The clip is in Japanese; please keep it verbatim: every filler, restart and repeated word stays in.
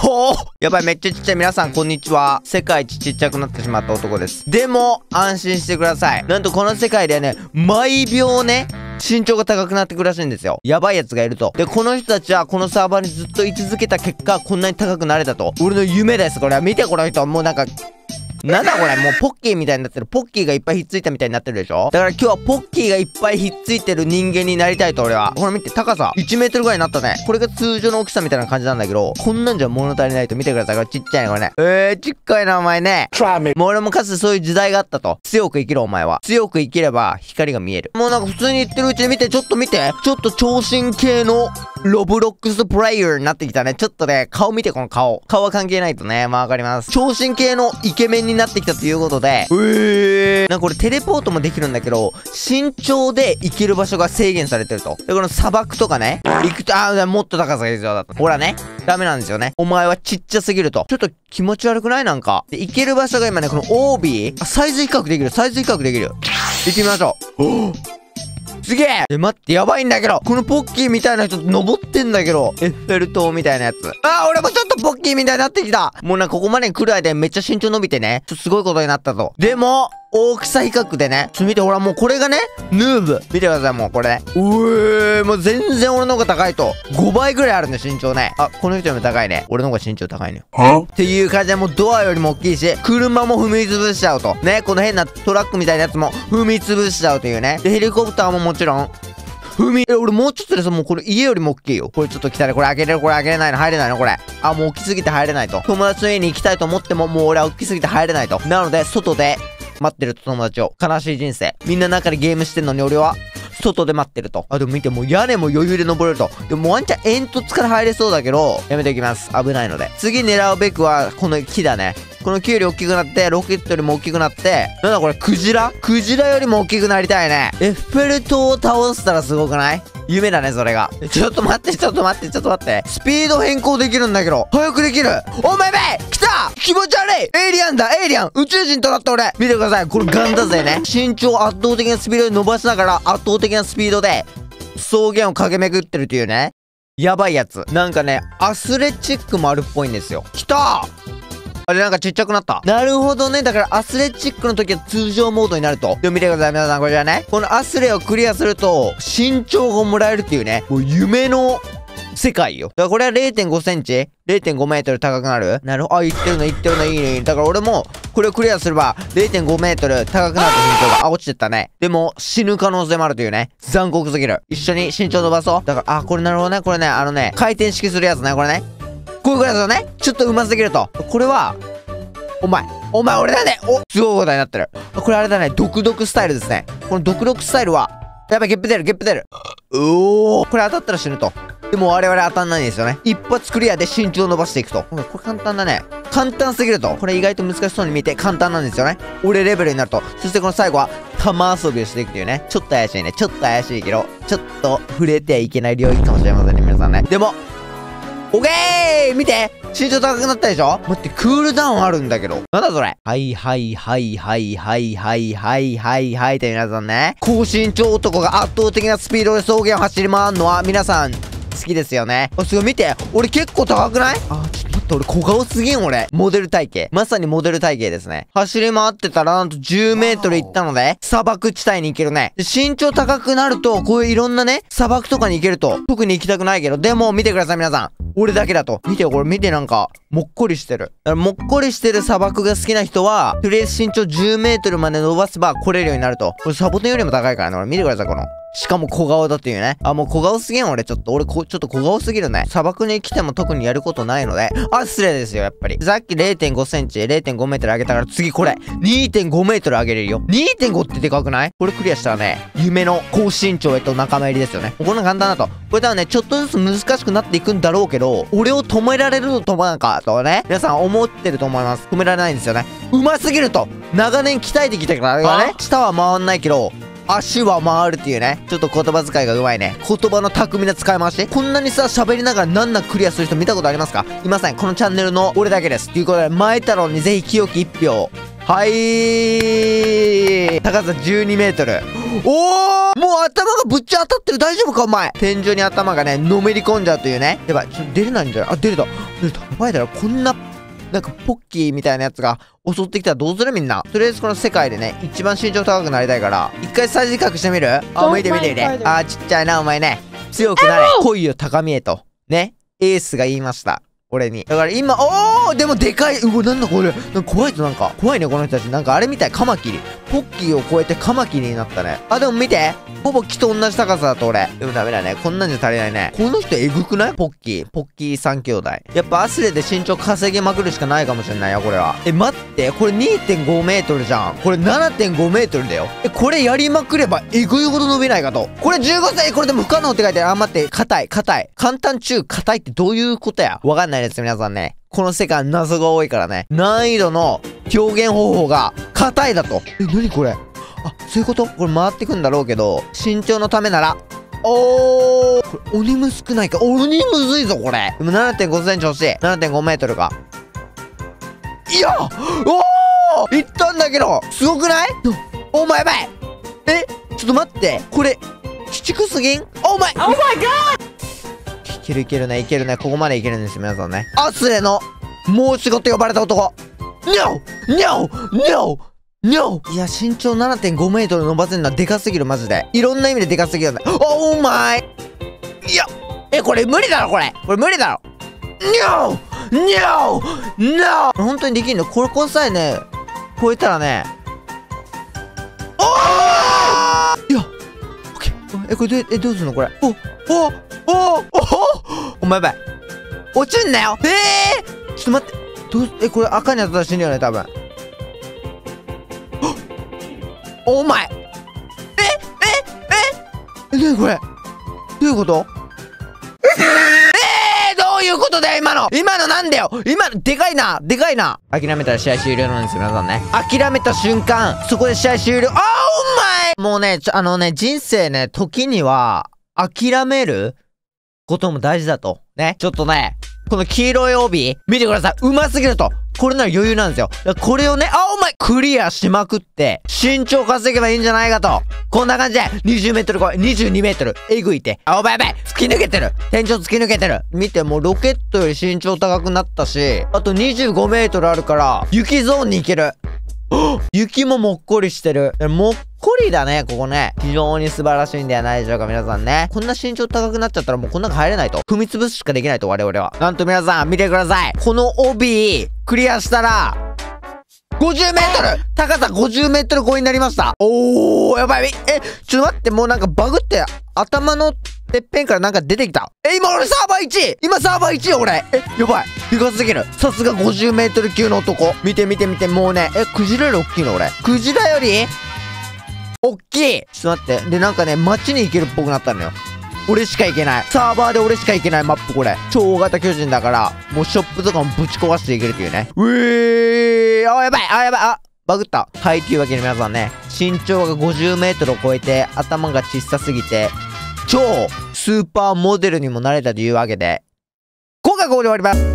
ほーやばい、めっちゃちっちゃい。皆さんこんにちは。世界一ちっちゃくなってしまった男です。でも安心してください。なんとこの世界ではね、毎秒ね身長が高くなってくるらしいんですよ。やばいやつがいると。で、この人たちはこのサーバーにずっと居続けた結果、こんなに高くなれたと。俺の夢です。これは見て、この人。もうなんか、なんだこれ、もうポッキーみたいになってる。ポッキーがいっぱいひっついたみたいになってるでしょ。だから今日はポッキーがいっぱいひっついてる人間になりたいと、俺は。ほら見て、高さいちメートルぐらいになったね。これが通常の大きさみたいな感じなんだけど、こんなんじゃ物足りないと。見てください。これちっちゃいね、これね。えー、ちっかいな、お前ね。もう俺もかつてそういう時代があったと。強く生きろ、お前は。強く生きれば光が見える。もうなんか普通に言ってるうちに見て、ちょっと見て。ちょっと長身系のロブロックスプレイヤーになってきたね。ちょっとね、顔見て、この顔。顔は関係ないとね。まあわかります。長身系のイケメンになってきたということで、えー、なんかこれテレポートもできるんだけど、身長で行ける場所が制限されてると。で、この砂漠とかね、行くと、あー、もっと高さが必要だと。ほらね、ダメなんですよね。お前はちっちゃすぎると。ちょっと気持ち悪くない？なんか。で、行ける場所が今ね、この オービー、あ、サイズ比較できる、サイズ比較できる。行ってみましょう。すげえ！え、待って、やばいんだけど、このポッキーみたいな人登ってんだけど、エッフェル塔みたいなやつ。あー、俺もちょっとポッキーみたいになってきた。もうなんかここまで来る間にめっちゃ身長伸びてね、ちょっとすごいことになったと。でも、大きさ比較でね、ちょ、見て、ほら、もうこれがね、ヌーブ。見てください、もうこれね。うえー、もう全然俺の方が高いと。ごばいぐらいあるね、身長ね。あ、この人よりも高いね。俺の方が身長高いのよ。はっていう感じで、もうドアよりも大きいし、車も踏み潰しちゃうと。ね、この変なトラックみたいなやつも踏み潰しちゃうというね。で、ヘリコプターももちろん、踏み、え、俺もうちょっとでさ、もうこれ家よりも大きいよ。これちょっと来たら、これ開けれる、これ開けれないの、入れないの、これ。あ、もう大きすぎて入れないと。友達の家に行きたいと思っても、もう俺は大きすぎて入れないと。なので、外で待ってると友達を。悲しい人生。みんな中でゲームしてんのに俺は、外で待ってると。あ、でも見て、もう屋根も余裕で登れると。でもワンチャン煙突から入れそうだけど、やめておきます。危ないので。次狙うべくは、この木だね。この木より大きくなって、ロケットよりも大きくなって、なんだこれ、クジラクジラよりも大きくなりたいね。エッフェル塔を倒したらすごくない？夢だね、それが。ちょっと待って、ちょっと待って、ちょっと待って。スピード変更できるんだけど。早くできる。おめめ来た！気持ち悪い！エイリアンだ、エイリアン！宇宙人となった俺！見てください。これガンだぜね。身長圧倒的なスピードで伸ばしながら、圧倒的なスピードで、草原を駆け巡ってるというね。やばいやつ。なんかね、アスレチックもあるっぽいんですよ。来た！あれなんかちっちゃくなった。なるほどね。だからアスレチックの時は通常モードになると。でも見てください。皆さんこちらね。このアスレをクリアすると身長がもらえるっていうね。もう夢の世界よ。だからこれは れいてんごセンチ ?れいてんご メートル高くなるなるほど。あ、言ってるの言ってるのいいね。だから俺もこれをクリアすれば れいてんご メートル高くなると身長が。あ、落ちてったね。でも死ぬ可能性もあるというね。残酷すぎる。一緒に身長伸ばそう。だから、あ、これなるほどね。これね、あのね、回転式するやつね。これね。こういうことですよね。ちょっと上手すぎると。これは、お前、お前俺だね。お、すごいことになってる。これあれだね。独特スタイルですね。この独特スタイルは、やばい、ゲップ出る、ゲップ出る。おお、これ当たったら死ぬと。でも我々当たんないんですよね。一発クリアで身長伸ばしていくと。これ簡単だね。簡単すぎると。これ意外と難しそうに見えて簡単なんですよね。俺レベルになると。そしてこの最後は、玉遊びをしていくというね。ちょっと怪しいね。ちょっと怪しいけど、ちょっと触れてはいけない領域かもしれませんね、皆さんね。でも、オッケー！見て！身長高くなったでしょ？待って、クールダウンあるんだけど。なんだそれ？はいはいはいはいはいはいはいはいはいって皆さんね。高身長男が圧倒的なスピードで草原を走り回るのは皆さん好きですよね。あ、すごい見て。俺結構高くない？あ、ちょっと待って、俺小顔すぎん俺。モデル体型。まさにモデル体型ですね。走り回ってたらなんとじゅうメートル行ったので、砂漠地帯に行けるね。で、身長高くなると、こういういろんなね、砂漠とかに行けると、特に行きたくないけど、でも見てください皆さん。俺だけだと。見てよ、これ見てなんか、もっこりしてる。だからもっこりしてる砂漠が好きな人は、とりあえず身長じゅうメートルまで伸ばせば来れるようになると。これサボテンよりも高いからね。俺見てください、この。しかも小顔だっていうね。あ、もう小顔すぎん俺ちょっと。俺こ、ちょっと小顔すぎるね。砂漠に来ても特にやることないので。あ、失礼ですよ、やっぱり。さっき れいてんごセンチ、れいてんごメートル上げたから次これ。にてんごメートル上げれるよ。にてんご ってでかくない？これクリアしたらね、夢の高身長へと仲間入りですよね。こんな簡単だと。これ多分ね、ちょっとずつ難しくなっていくんだろうけど、俺を止められるのと思わんかとね、皆さん思ってると思います。止められないんですよね。うますぎると。長年鍛えてきたからね、舌は回んないけど、足は回るっていうね。ちょっと言葉遣いがうまいね。言葉の巧みな使い回し。こんなにさ、喋りながら難なくクリアする人見たことありますか？いません。このチャンネルの俺だけです。ということで、前太郎にぜひ清き一票。はい。高さじゅうにメートル。 おー、もう頭がぶっちゃ当たってる。大丈夫かお前。天井に頭がね、のめり込んじゃうというね。やばい、ちょっと出れないんじゃない？あ、出れた。出れた。やばいだろ。こんな、なんかポッキーみたいなやつが襲ってきたらどうするみんな。とりあえずこの世界でね、一番身長高くなりたいから、一回サイズ比較してみる？あ、見て見て見て。あー、ちっちゃいな、お前ね。強くなれ。来いよ、高みへと。ね。エースが言いました。俺に。だから今、おーでもでかい。うわ、なんだこれ。なんか怖いぞ、なんか。怖いね、この人たち。なんかあれみたい。カマキリ。ポッキーを超えてカマキリになったね。あ、でも見て。ほぼ木と同じ高さだと俺。でもダメだね。こんなんじゃ足りないね。この人えぐくない？ポッキー。ポッキー三兄弟。やっぱアスレで身長稼ぎまくるしかないかもしれないよ、これは。え、待って。これ にてんごメートルじゃん。これ ななてんごメートルだよ。え、これやりまくればえぐいほど伸びないかと。これじゅうごさい。これでも不可能って書いてある。あ、待って。硬い。硬い。簡単中硬いってどういうことや？わかんないです、皆さんね。この世界謎が多いからね。難易度の表現方法が硬いだと。え、なにこれ？あ、そういうこと？これ回ってくんだろうけど、身長のためなら、おー、これ鬼む少ないか。鬼むずいぞ、これ。でも ななてんごセンチ欲しい。ななてんごメートルか。いやおーいったんだけど、すごくない？お前やばい。え、ちょっと待って。これ、鬼畜すぎん？お前 !Oh my god!いけるいけるね、いけるね。ここまでいけるんですよ、皆さんね。アスレの申し子と呼ばれた男。No! No! No! No! いや、身長 ななてんごメートル伸ばせるのはでかすぎる、マジで。いろんな意味ででかすぎるんだ。オーマイ！いや、え、これ無理だろ、これ。これ無理だろ。No! No! No! 本当にできんの？これこさえね、超えたらね。おー！いや、オッケー。え、これで、え、どうすんのこれ。お、お、お、お、お前やばい。落ちんなよ。ええー、ちょっと待って。どう、え、これ赤に当たったら死ぬよね、多分。お前。え、え、え、え、なにこれ。どういうこと？えー、どういうことだよ、今の。今のなんだよ。今の、でかいな。でかいな。諦めたら試合終了なんですよ、皆さんね。諦めた瞬間、そこで試合終了。あー、お前。もうね、ちょ、あのね、人生ね、時には、諦めることも大事だと。ね。ちょっとね、この黄色い帯、見てください。うますぎると。これなら余裕なんですよ。これをね、あ、お前クリアしまくって、身長稼げばいいんじゃないかと。こんな感じで、にじゅうメートル超え、にじゅうにメートル。えぐいて。あ、お前やばい突き抜けてる天井突き抜けてる見て、もうロケットより身長高くなったし、あとにじゅうごメートルあるから、雪ゾーンに行ける。雪ももっこりしてる。もっこりだね、ここね。非常に素晴らしいんではないでしょうか、皆さんね。こんな身長高くなっちゃったらもうこん中入れないと。踏み潰すしかできないと、我々は。なんと皆さん、見てください。この帯、クリアしたら、ごじゅうメートル高さごじゅうメートル超えになりました。おー、やばい。え、ちょっと待って、もうなんかバグって、頭のてっぺんからなんか出てきた。え、今俺サーバーいちい今サーバーいちいよ、俺。え、やばい。でかすぎる。さすがごじゅうメートル級の男。見て見て見て、もうね、え、クジラより大きいの俺。クジラより大きい。ちょっと待って。で、なんかね、街に行けるっぽくなったのよ。俺しか行けない。サーバーで俺しか行けないマップこれ。超大型巨人だから、もうショップとかもぶち壊していけるっていうね。うえー、あ、やばい、あ、やばい、あ、バグった。はい、というわけで皆さんね、身長がごじゅうメートルを超えて、頭が小さすぎて、超スーパーモデルにもなれたというわけで、今回ここで終わります。